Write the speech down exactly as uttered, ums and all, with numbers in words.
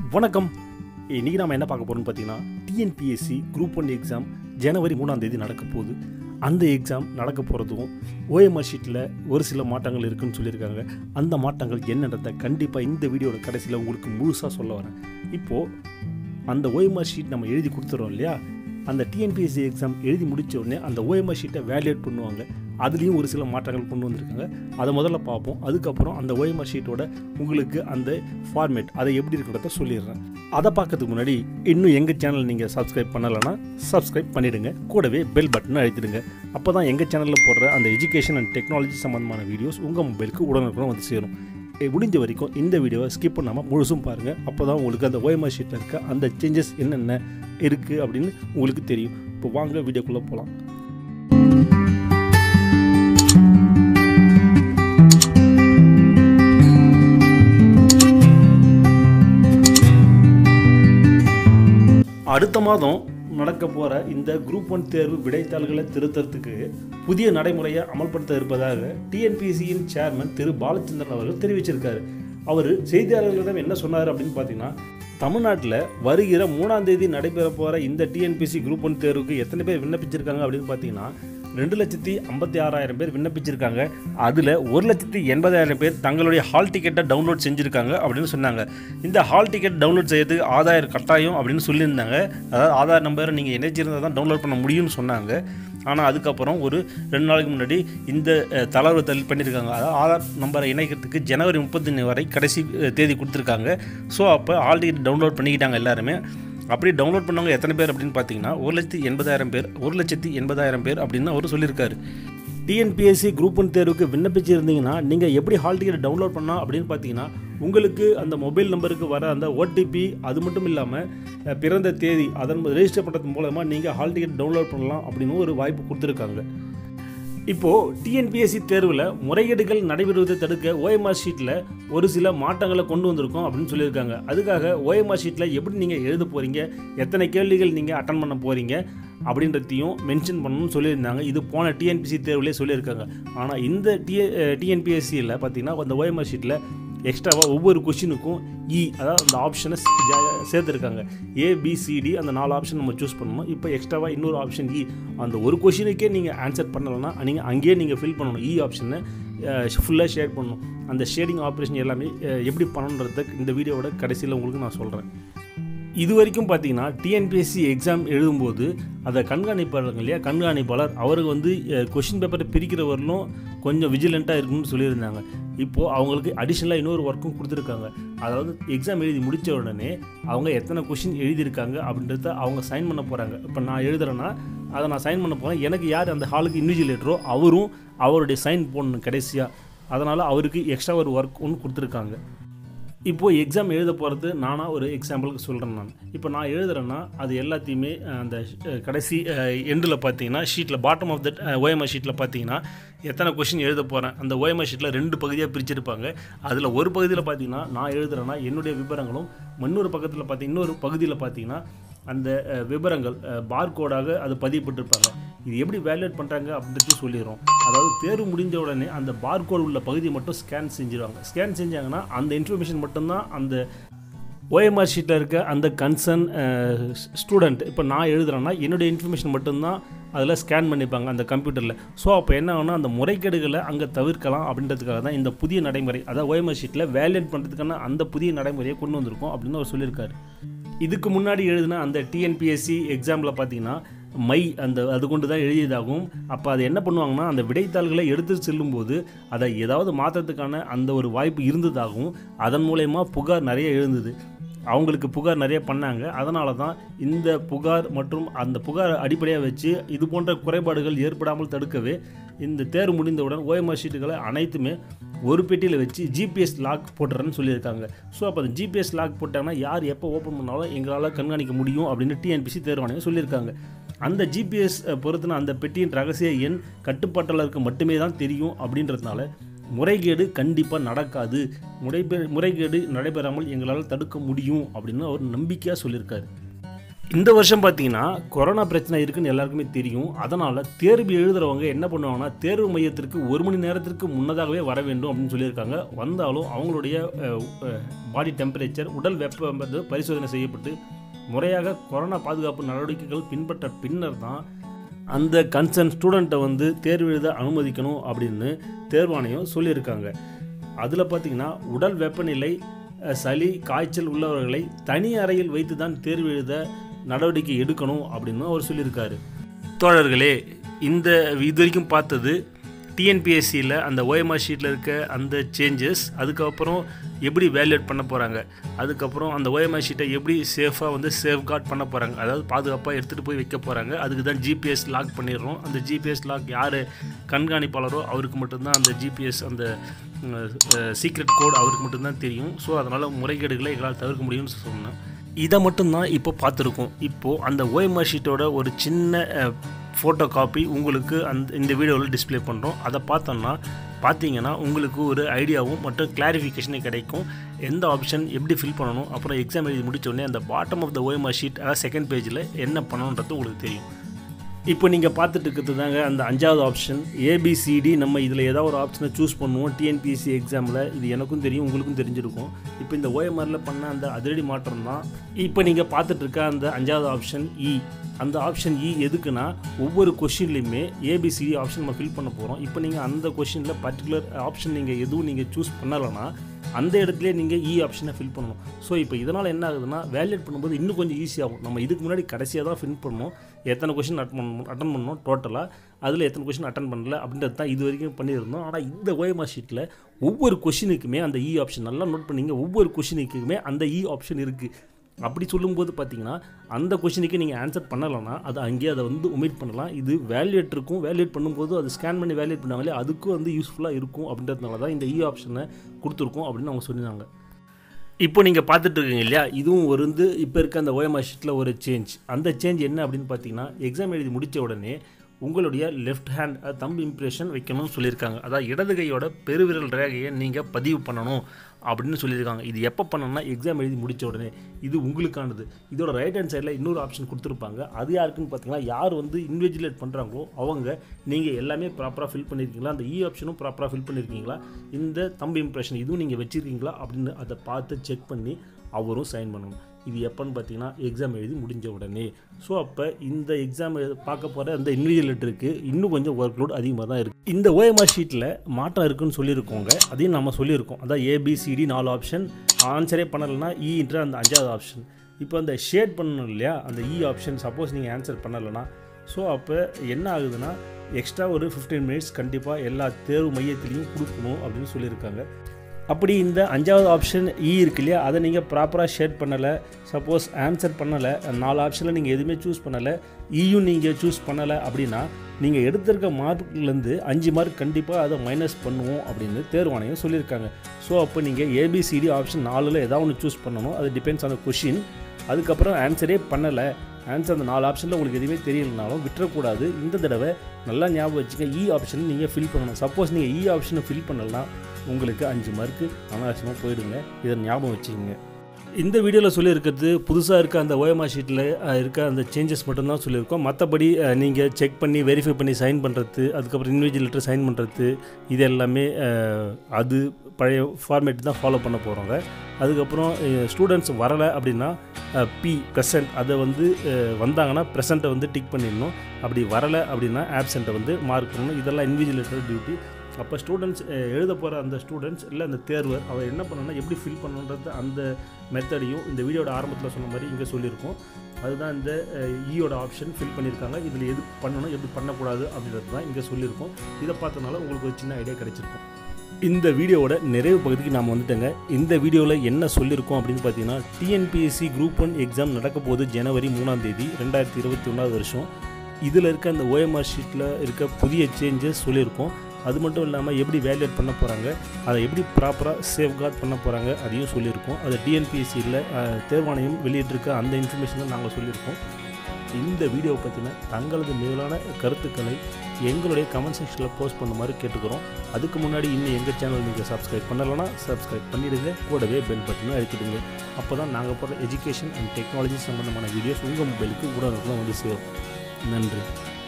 வணக்கம். இன்றைக்கி நாம் என்ன பார்க்க போகிறோம்னு பார்த்தீங்கன்னா, டிஎன்பிஎஸ்சி குரூப் ஒன் எக்ஸாம் ஜனவரி மூணாம் தேதி நடக்க போகுது. அந்த எக்ஸாம் நடக்க போகிறதும் ஓஎம்ஆர் ஷீட்டில் ஒரு சில மாற்றங்கள் இருக்குதுன்னு சொல்லியிருக்காங்க. அந்த மாற்றங்கள் என்னன்றதை கண்டிப்பாக இந்த வீடியோட கடைசியில் உங்களுக்கு முழுசாக சொல்ல வரேன். இப்போது அந்த ஓஎம்ஆர் ஷீட் நம்ம எழுதி கொடுத்துறோம் இல்லையா, அந்த டிஎன்பிஎஸ்சி எக்ஸாம் எழுதி முடித்த உடனே அந்த ஓஎம்ஆர் ஷீட்டை வேலிடேட் பண்ணுவாங்க. அதுலேயும் ஒரு சில மாற்றங்கள் கொண்டு வந்திருக்காங்க. அதை முதல்ல பார்ப்போம். அதுக்கப்புறம் அந்த ஓஎம்ஆர் ஷீட்டோட உங்களுக்கு அந்த ஃபார்மேட் அதை எப்படி இருக்கிறத சொல்லிடுறேன். அதை பார்க்கறதுக்கு முன்னாடி இன்னும் எங்கள் சேனல் நீங்கள் சப்ஸ்கிரைப் பண்ணலைன்னா சப்ஸ்கிரைப் பண்ணிவிடுங்க. கூடவே பெல் பட்டனை அழுத்திடுங்க. அப்போ தான் எங்கள் சேனலில் போடுற அந்த எஜுகேஷன் அண்ட் டெக்னாலஜி சம்மந்தமான வீடியோஸ் உங்கள் மொபைலுக்கு உடனுக்குடன் வந்து சேரும். முடிஞ்ச வரைக்கும் இந்த வீடியோவை ஸ்கிப் பண்ணாமல் முழுசும் பாருங்கள். அப்போ தான் உங்களுக்கு அந்த ஓஎம்ஆர் ஷீட்டில் இருக்க அந்த சேஞ்சஸ் என்னென்ன இருக்குது அப்படின்னு உங்களுக்கு தெரியும். இப்போ வாங்க வீடியோக்குள்ளே போகலாம். அடுத்த மாதம் நடக்க போகிற இந்த குரூப் ஒன் தேர்வு விடைத்தாள்களை திருத்தறதுக்கு புதிய நடைமுறையை அமல்படுத்த இருப்பதாக டிஎன்பிஎஸ்சியின் சேர்மன் திரு பாலச்சந்திரன் அவர்கள் தெரிவிச்சிருக்காரு. அவர் செய்தியாளர்களிடம் என்ன சொன்னார் அப்படின்னு பார்த்தீங்கன்னா, தமிழ்நாட்டில் வருகிற மூணாம் தேதி நடைபெற போகிற இந்த டிஎன்பிஎஸ்சி குரூப் ஒன் தேர்வுக்கு எத்தனை பேர் விண்ணப்பிச்சிருக்காங்க அப்படின்னு பார்த்தீங்கன்னா, ரெண்டு லட்சத்தி ஐம்பத்தி ஆறாயிரம் பேர் விண்ணப்பிச்சிருக்காங்க. அதில் ஒரு லட்சத்தி எண்பதாயிரம் பேர் தங்களுடைய ஹால் டிக்கெட்டை டவுன்லோட் செஞ்சுருக்காங்க அப்படின்னு சொன்னாங்க. இந்த ஹால் டிக்கெட் டவுன்லோட் செய்யறதுக்கு ஆதார் கட்டாயம் அப்படின்னு சொல்லியிருந்தாங்க. அதாவது ஆதார் நம்பரை நீங்கள் இணைச்சிருந்தால் தான் டவுன்லோட் பண்ண முடியும்னு சொன்னாங்க. ஆனால் அதுக்கப்புறம் ஒரு ரெண்டு நாளைக்கு முன்னாடி இந்த தளர்வு தள்ளி பண்ணியிருக்காங்க. அதாவது ஆதார் நம்பரை இணைக்கிறதுக்கு ஜனவரி முப்பத்தொன்று வரை கடைசி தேதி கொடுத்துருக்காங்க. ஸோ அப்போ ஹால் டிக்கெட் டவுன்லோட் பண்ணிக்கிட்டாங்க எல்லாருமே. அப்படி டவுன்லோட் பண்ணவங்க எத்தனை பேர் அப்படின்னு பார்த்தீங்கன்னா, ஒரு லட்சத்தி எண்பதாயிரம் பேர் ஒரு லட்சத்தி எண்பதாயிரம் பேர் அப்படின்னு அவர் சொல்லியிருக்காரு. டிஎன்பிஎஸ்சி குரூப் ஒன் தேர்வுக்கு விண்ணப்பிச்சிருந்தீங்கன்னா நீங்கள் எப்படி ஹால் டிக்கெட் டவுன்லோட் பண்ணலாம் அப்படின்னு பார்த்தீங்கன்னா, உங்களுக்கு அந்த மொபைல் நம்பருக்கு வர அந்த ஓடிபி அது மட்டும் இல்லாமல் பிறந்த தேதி அதன் ரெஜிஸ்டர் பண்ணுறது மூலமாக நீங்கள் ஹால் டிக்கெட் டவுன்லோட் பண்ணலாம் அப்படின்னு ஒரு வாய்ப்பு கொடுத்துருக்காங்க. இப்போது டிஎன்பிஎஸ்சி தேர்வில் முறைகேடுகள் நடைபெறுவதை தடுக்க ஓஎம்ஆர் ஷீட்டில் ஒரு சில மாற்றங்களை கொண்டு வந்திருக்கோம் அப்படின்னு சொல்லியிருக்காங்க. அதுக்காக ஓஎம்ஆர் ஷீட்டில் எப்படி நீங்கள் எழுத போகிறீங்க, எத்தனை கேள்விகள் நீங்கள் அட்டன் பண்ண போகிறீங்க அப்படின்றதையும் மென்ஷன் பண்ணணும்னு சொல்லியிருந்தாங்க. இது போன டிஎன்பிஎஸ்சி தேர்வுலேயே சொல்லியிருக்காங்க. ஆனால் இந்த டிஎ டிஎன்பிஎஸ்சியில் பார்த்தீங்கன்னா அந்த ஓஎம்ஆர் ஷீட்டில் எக்ஸ்ட்ராவாக ஒவ்வொரு கொஷினுக்கும் இ அதாவது அந்த ஆப்ஷனை சேர்த்துருக்காங்க. ஏபிசிடி அந்த நாலு ஆப்ஷன் நம்ம சூஸ் பண்ணணும். இப்போ எக்ஸ்ட்ராவாக இன்னொரு ஆப்ஷன் இ, அந்த ஒரு கொஷினுக்கே நீங்கள் ஆன்சர் பண்ணலைன்னா நீங்கள் அங்கேயே நீங்கள் ஃபில் பண்ணணும். இ ஆப்ஷனை ஃபுல்லாக ஷேட் பண்ணணும். அந்த ஷேடிங் ஆப்ரேஷன் எல்லாமே எப்படி பண்ணணுன்றத இந்த வீடியோவோட கடைசியில் உங்களுக்கு நான் சொல்கிறேன். இது வரைக்கும் பார்த்தீங்கன்னா டிஎன்பிஎஸ்சி எக்ஸாம் எழுதும்போது அதை கண்காணிப்பாளர்கள் இல்லையா, கண்காணிப்பாளர் அவருக்கு வந்து கொஷின் பேப்பரை பிரிக்கிறவர்களும் கொஞ்சம் விஜிலண்ட்டாக இருக்குன்னு சொல்லியிருந்தாங்க. இப்போது அவங்களுக்கு அடிஷ்னலாக இன்னொரு ஒர்க்கும் கொடுத்துருக்காங்க. அதாவது எக்ஸாம் எழுதி முடித்த உடனே அவங்க எத்தனை கொஷின் எழுதியிருக்காங்க அப்படின்றத அவங்க சைன் பண்ண போகிறாங்க. இப்போ நான் எழுதுறேன்னா அதை நான் சைன் பண்ண போகிறேன். எனக்கு யார் அந்த ஹாலுக்கு இன்விஜிலேட்டரோ அவரும் அவருடைய சைன் போடணும் கடைசியாக. அதனால் அவருக்கு எக்ஸ்ட்ரா ஒரு ஒர்க் ஒன்று கொடுத்துருக்காங்க. இப்போது எக்ஸாம் எழுத போகிறது நானாக ஒரு எக்ஸாம்பிளுக்கு சொல்கிறேன். நான் இப்போ நான் எழுதுறேன்னா அது எல்லாத்தையுமே அந்த கடைசி எண்டில் பார்த்தீங்கன்னா ஷீட்டில் பாட்டம் ஆஃப் தட் ஓஎம்ஆர் ஷீட்டில் பார்த்தீங்கன்னா எத்தனை கொஷின் எழுத போகிறேன் அந்த ஓஎம்ஆர் ஷீட்டில் ரெண்டு பகுதியாக பிரிச்சிருப்பாங்க. அதில் ஒரு பகுதியில் பார்த்தீங்கன்னா நான் எழுதுறேன்னா என்னுடைய விவரங்களும், இன்னொரு பக்கத்தில் பார்த்தி இன்னொரு பகுதியில் பார்த்தீங்கன்னா அந்த விவரங்கள் பார்கோடாக அது பதியப்பட்டிருப்பாங்க. இது எப்படி வேலிடேட் பண்ணுறாங்க அப்படின்றது சொல்லிடுறோம். அதாவது தேர்வு முடிஞ்ச உடனே அந்த பார்கோடு உள்ள பகுதியை மட்டும் ஸ்கேன் செஞ்சுருவாங்க. ஸ்கேன் செஞ்சாங்கன்னா அந்த இன்ஃபர்மேஷன் மட்டும்தான் அந்த ஓஎம்ஆர் ஷீட்டில் இருக்க அந்த கன்சர்ன் ஸ்டூடெண்ட், இப்போ நான் எழுதுறேன்னா என்னுடைய இன்ஃபர்மேஷன் மட்டும்தான் அதில் ஸ்கேன் பண்ணிப்பாங்க அந்த கம்ப்யூட்டரில். ஸோ அப்போ என்ன ஆகுனா அந்த முறைகேடுகளை அங்கே தவிர்க்கலாம் அப்படின்றதுக்காக தான் இந்த புதிய நடைமுறை, அதாவது ஓஎம்ஆர் ஷீட்டில் வேலிடேட் பண்ணுறதுக்கான அந்த புதிய நடைமுறையை கொண்டு வந்திருக்கோம் அப்படின்னு அவர் சொல்லியிருக்காரு. இதுக்கு முன்னாடி எழுதின அந்த டிஎன்பிஎஸ்சி எக்ஸாமில் பார்த்தீங்கன்னா மை அந்த அது கொண்டு தான் எழுதியதாகவும், அப்போ அது என்ன பண்ணுவாங்கன்னா அந்த விடைத்தாள்களை எடுத்து செல்லும்போது அதை ஏதாவது மாற்றத்துக்கான அந்த ஒரு வாய்ப்பு இருந்ததாகவும், அதன் மூலயமா புகார் நிறைய எழுந்தது. அவங்களுக்கு புகார் நிறைய பண்ணாங்க. அதனால தான் இந்த புகார் மற்றும் அந்த புகார் அடிப்படையாக வச்சு இது போன்ற குறைபாடுகள் ஏற்படாமல் தடுக்கவே இந்த தேர்வு முடிந்தவுடன் ஓஎம்ஆர் ஷீட்டுகளை அனைத்துமே ஒரு பெட்டியில் வச்சு ஜிபிஎஸ் லாக் போட்டுறேன்னு சொல்லியிருக்காங்க. ஸோ அப்போ அந்த ஜிபிஎஸ் லாக் போட்டாங்கன்னா யார் எப்போ ஓப்பன் பண்ணாலும் எங்களால் கண்காணிக்க முடியும் அப்படின்னு டிஎன்பிஎஸ்சி தேர்வாணையம் சொல்லியிருக்காங்க. அந்த ஜிபிஎஸ் பொறுத்தின அந்த பெட்டியின் ரகசிய எண் கட்டுப்பாட்டாளருக்கு மட்டுமே தான் தெரியும். அப்படின்றதுனால முறைகேடு கண்டிப்பாக நடக்காது, முறைபே முறைகேடு நடைபெறாமல் எங்களால் தடுக்க முடியும் அப்படின்னு அவர் நம்பிக்கையாக சொல்லியிருக்காரு. இந்த வருஷம் பார்த்தீங்கன்னா கொரோனா பிரச்சனை இருக்குன்னு எல்லாருக்குமே தெரியும். அதனால் தேர்வு எழுதுகிறவங்க என்ன பண்ணுவாங்கன்னா, தேர்வு மையத்திற்கு ஒரு மணி நேரத்திற்கு முன்னதாகவே வர வேண்டும் அப்படின்னு சொல்லியிருக்காங்க. வந்தாலும் அவங்களுடைய பாடி டெம்பரேச்சர், உடல் வெப்பம் வந்து பரிசோதனை செய்யப்பட்டு முறையாக கொரோனா பாதுகாப்பு நடவடிக்கைகள் பின்பற்ற பின்னர் தான் அந்த கன்சர்ன் ஸ்டூடெண்ட்டை வந்து தேர்வு எழுத அனுமதிக்கணும் அப்படின்னு தேர்வாணையம் சொல்லியிருக்காங்க. அதில் பார்த்திங்கன்னா உடல் வெப்பநிலை, சளி, காய்ச்சல் உள்ளவர்களை தனி அறையில் வைத்து தான் தேர்வு எழுத நடவடிக்கை எடுக்கணும் அப்படின்னு அவர் சொல்லியிருக்காரு. தோழர்களே, இந்த இது வரைக்கும் பார்த்தது டிஎன்பிஎஸ்சியில் அந்த ஓஎம்ஆர் ஷீட்டில் இருக்க அந்த சேஞ்சஸ், அதுக்கப்புறம் எப்படி வேல்யூட் பண்ண போகிறாங்க, அதுக்கப்புறம் அந்த ஓஎம்ஆர் ஷீட்டை எப்படி சேஃபாக வந்து சேஃப்கார்ட் பண்ண போகிறாங்க, அதாவது பாதுகாப்பாக எடுத்துகிட்டு போய் வைக்க போகிறாங்க. அதுக்கு தான் ஜிபிஎஸ் லாக் பண்ணிடுறோம். அந்த ஜிபிஎஸ் லாக் யார் கண்காணிப்பாளரோ அவருக்கு மட்டும்தான் அந்த ஜிபிஎஸ் அந்த சீக்ரெட் கோட் அவருக்கு மட்டும்தான் தெரியும். ஸோ அதனால் முறைகேடுகளை எங்களால் தவிர்க்க முடியும்னு சொன்னேன். இதை மட்டும்தான் இப்போ பார்த்துருக்கோம். இப்போது அந்த ஓஎம்ஆர் ஷீட்டோட ஒரு சின்ன ஃபோட்டோ காப்பி உங்களுக்கு அந்த இந்த வீடியோவில் டிஸ்பிளே பண்ணுறோம். அதை பார்த்தோம்னா பார்த்தீங்கன்னா உங்களுக்கு ஒரு ஐடியாவும் மற்றும் கிளாரிஃபிகேஷனே கிடைக்கும். எந்த ஆப்ஷன் எப்படி ஃபில் பண்ணணும், அப்புறம் எக்ஸாம் எழுதி முடித்தோடனே அந்த bottom of the OMR sheet, அதாவது செகண்ட் பேஜில் என்ன பண்ணணுன்றது உங்களுக்கு தெரியும். இப்போ நீங்கள் பார்த்துட்டு இருக்கிறது தாங்க அந்த அஞ்சாவது ஆப்ஷன் ஏபிசிடி. நம்ம இதில் ஏதாவது ஒரு ஆப்ஷனை சூஸ் பண்ணுவோம் டிஎன்பிஎஸ்சி எக்ஸாமில். இது எனக்கும் தெரியும், உங்களுக்கும் தெரிஞ்சிருக்கும். இப்போ இந்த ஓஎம்ஆரில் பண்ண அந்த அதிரடி மாற்றம் தான் இப்போ நீங்கள் பார்த்துட்டு இருக்க அந்த அஞ்சாவது ஆப்ஷன் இ. அந்த ஆப்ஷன் இ எதுக்குன்னா, ஒவ்வொரு கொஷின்லையுமே ஏபிசிடி ஆப்ஷன் நம்ம ஃபில் பண்ண போகிறோம். இப்போ நீங்கள் அந்த கொஷினில் பர்டிகுலர் ஆப்ஷன் நீங்கள் எதுவும் நீங்கள் சூஸ் பண்ணலைன்னா அந்த இடத்துல நீங்கள் இ ஆப்ஷனை ஃபில் பண்ணணும். ஸோ இப்போ இதனால் என்ன ஆகுதுன்னா, வேலிடேட் பண்ணும்போது இன்னும் கொஞ்சம் ஈஸியாகும். நம்ம இதுக்கு முன்னாடி கடைசியாக தான் ஃபில் பண்ணணும், எத்தனை கொஷின் அட்டன் பண்ணணும் அட்டன் பண்ணணும் டோட்டலாக, அதில் எத்தனை கொஷின் அட்டன் பண்ணல அப்படின்றது தான் இது வரைக்கும் பண்ணியிருந்தோம். ஆனால் இந்த ஓஎம்ஆர் ஷீட்டில் ஒவ்வொரு கொஷினுக்குமே அந்த இ ஆப்ஷன், நல்லா நோட் பண்ணிங்க, ஒவ்வொரு கொஷினுக்குமே அந்த இ ஆப்ஷன் இருக்குது. அப்படி சொல்லும்போது பார்த்தீங்கன்னா அந்த கொஷினுக்கு நீங்கள் ஆன்சர் பண்ணலைன்னா அது அங்கேயே அதை வந்து ஒமிட் பண்ணலாம். இது வேல்யூட் இருக்கும். வேல்யூட் பண்ணும்போது அது ஸ்கேன் பண்ணி வேல்யூட் பண்ணாங்களே அதுக்கும் வந்து யூஸ்ஃபுல்லாக இருக்கும். அப்படின்றதுனால தான் இந்த இ ஆப்ஷனை கொடுத்துருக்கோம் அப்படின்னு அவங்க சொல்லியிருந்தாங்க. இப்போ நீங்கள் பார்த்துட்டு இருக்கீங்க இல்லையா, இதுவும் ஒரு வந்து இப்போ இருக்க அந்த ஓஎம்ஆர் ஷீட்டில் ஒரு சேஞ்ச். அந்த சேஞ்ச் என்ன அப்படின்னு பார்த்தீங்கன்னா, எக்ஸாம் எழுதி முடித்த உடனே உங்களுடைய லெஃப்ட் ஹேண்ட் தம்ப் இம்ப்ரெஷன் வைக்கணும்னு சொல்லியிருக்காங்க. அதாவது இடது கையோட பெருவிரல் ரேகையை நீங்கள் பதிவு பண்ணணும் அப்படின்னு சொல்லியிருக்காங்க. இது எப்போ பண்ணணும்னா, எக்ஸாம் எழுதி முடித்த உடனே. இது உங்களுக்கானது. இதோட ரைட் ஹேண்ட் சைடில் இன்னொரு ஆப்ஷன் கொடுத்துருப்பாங்க. அது யாருக்குன்னு பார்த்தீங்கன்னா, யார் வந்து இன்விஜுவலேட் பண்ணுறாங்களோ அவங்க, நீங்கள் எல்லாமே ப்ராப்பராக ஃபில் பண்ணியிருக்கீங்களா, அந்த இ ஆப்ஷனும் ப்ராப்பராக ஃபில் பண்ணியிருக்கீங்களா, இந்த தம்ப் இம்ப்ரெஷன் இதுவும் நீங்கள் வச்சுருக்கீங்களா அப்படின்னு அதை பார்த்து செக் பண்ணி அவரும் சைன் பண்ணணும். இது எப்போன்னு பார்த்தீங்கன்னா, எக்ஸாம் எழுதி முடிஞ்ச உடனே. ஸோ அப்போ இந்த எக்ஸாம் பார்க்க போகிற அந்த இன்விஜுவலேட்டருக்கு இன்னும் கொஞ்சம் ஒர்க் லோட் அதிகமாக தான் இருக்குது. இந்த ஓஎம்ஆர் ஷீட்டில் மாற்றம் இருக்குன்னு சொல்லியிருக்கோங்க, அதையும் நம்ம சொல்லியிருக்கோம். அதான் ஏபிசிடி நாலு ஆப்ஷன், ஆன்சரே பண்ணலைன்னா இன்ற அந்த அஞ்சாவது ஆப்ஷன். இப்போ அந்த ஷேட் பண்ணணும் இல்லையா, அந்த இ ஆப்ஷன் சப்போஸ் நீங்கள் ஆன்சர் பண்ணலைன்னா, ஸோ அப்போ என்ன ஆகுதுன்னா, எக்ஸ்ட்ரா ஒரு ஃபிஃப்டீன் மினிட்ஸ் கண்டிப்பாக எல்லா தேர்வு மையத்திலையும் கொடுக்கணும் அப்படின்னு சொல்லியிருக்காங்க. அப்படி இந்த அஞ்சாவது ஆப்ஷன் இ இருக்கு இல்லையா, அதை நீங்கள் ப்ராப்பராக ஷேட் பண்ணலை, சப்போஸ் ஆன்சர் பண்ணலை, நாலு ஆப்ஷனில் நீங்கள் எதுவுமே சூஸ் பண்ணலை, இயும் நீங்கள் சூஸ் பண்ணலை அப்படின்னா, நீங்கள் எடுத்திருக்க மார்க்லேருந்து அஞ்சு மார்க் கண்டிப்பாக அதை மைனஸ் பண்ணுவோம் அப்படின்னு தேர்வாணையம் சொல்லியிருக்காங்க. ஸோ அப்போ நீங்கள் ஏபிசிடி ஆப்ஷன் நாலில் ஏதாவது ஒன்று சூஸ் பண்ணணும். அது டிபெண்ட்ஸ் ஆன் த கொஷின். அதுக்கப்புறம் ஆன்சரே பண்ணலை, ஆன்சர் அந்த நாலு ஆப்ஷனில் உங்களுக்கு எதுவுமே தெரியலனாலும் விட்டுறக்கூடாது. இந்த தடவை நல்லா ஞாபகம் வச்சுக்க, இ ஆப்ஷன் நீங்கள் ஃபில் பண்ணணும். சப்போஸ் நீங்கள் இ ஆப்ஷனை ஃபில் பண்ணலைன்னா உங்களுக்கு அஞ்சு மார்க்கு அனாவசியமாக போயிடுங்க. இதை ஞாபகம் வச்சுக்கோங்க. இந்த வீடியோவில் சொல்லியிருக்கிறது புதுசாக இருக்க அந்த ஓஎம்ஆர் ஷீட்டில் இருக்க அந்த சேஞ்சஸ் மட்டும்தான் சொல்லியிருக்கோம். மற்றபடி நீங்கள் செக் பண்ணி வெரிஃபை பண்ணி சைன் பண்ணுறது, அதுக்கப்புறம் இன்விஜுவலேட்டர் சைன் பண்ணுறது, இது எல்லாமே அது பழைய ஃபார்மேட் தான் ஃபாலோ பண்ண போகிறோங்க. அதுக்கப்புறம் ஸ்டூடெண்ட்ஸ் வரலை அப்படின்னா பி ப்ரெசன்ட், அதை வந்து வந்தாங்கன்னா ப்ரெசண்ட்டை வந்து டிக் பண்ணிடணும். அப்படி வரலை அப்படின்னா ஆப்சண்ட்டை வந்து மார்க் பண்ணணும். இதெல்லாம் இன்விஜுவலேட்டர் டியூட்டி. அப்போ ஸ்டூடெண்ட்ஸ் எழுத போகிற அந்த ஸ்டூடெண்ட்ஸ் இல்லை அந்த தேர்வர் அவர் என்ன பண்ணணும்னா, எப்படி ஃபில் பண்ணணுன்றது அந்த மெத்தடையும் இந்த வீடியோட ஆரம்பத்தில் சொன்ன மாதிரி இங்கே சொல்லியிருக்கோம். அதுதான் இந்த ஈயோட ஆப்ஷன் ஃபில் பண்ணியிருக்காங்க. இதில் எது பண்ணணும் எப்படி பண்ணக்கூடாது அப்படின்றது தான் இங்கே சொல்லியிருக்கோம். இதை பார்த்தனால உங்களுக்கு ஒரு சின்ன ஐடியா கிடைச்சிருக்கும். இந்த வீடியோவோட நிறைவு பகுதிக்கு நாம் வந்துட்டோங்க. இந்த வீடியோவில் என்ன சொல்லியிருக்கோம் அப்படின்னு பார்த்தீங்கன்னா, டிஎன்பிஎஸ்சி குரூப் ஒன் எக்ஸாம் நடக்க போது ஜனவரி மூணாம் தேதி ரெண்டாயிரத்தி இருபத்தி ஒன்றாவது வருஷம். இதில் இருக்க அந்த ஓஎம்ஆர் ஷீட்டில் இருக்க புதிய சேஞ்சஸ் சொல்லியிருக்கோம். அது மட்டும் இல்லாமல் எப்படி வேல்யூட் பண்ண போகிறாங்க, அதை எப்படி ப்ராப்பராக சேஃப்கார்ட் பண்ண போகிறாங்க அதையும் சொல்லியிருக்கோம். அது டிஎன்பிஎஸ்சியில் தேர்வாணையம் வெளியிட்டிருக்க அந்த இன்ஃபர்மேஷனை நாங்கள் சொல்லியிருக்கோம். இந்த வீடியோவை பற்றின தங்களது மேலான கருத்துக்களை எங்களுடைய கமெண்ட் செக்ஷனில் போஸ்ட் பண்ண மாதிரி கேட்டுக்கிறோம். அதுக்கு முன்னாடி இன்னும் எங்கள் சேனல் நீங்கள் சப்ஸ்கிரைப் பண்ணலைன்னா சப்ஸ்கிரைப் பண்ணிடுங்க, கூடவே பெல் பட்டனும் அழுத்திடுங்க. அப்போ தான் நாங்கள் போகிற எஜுகேஷன் அண்ட் டெக்னாலஜி சம்மந்தமான வீடியோஸ் உங்கள் மொபைலுக்கு உடனுக்குடன் வந்து சேரும். நன்றி.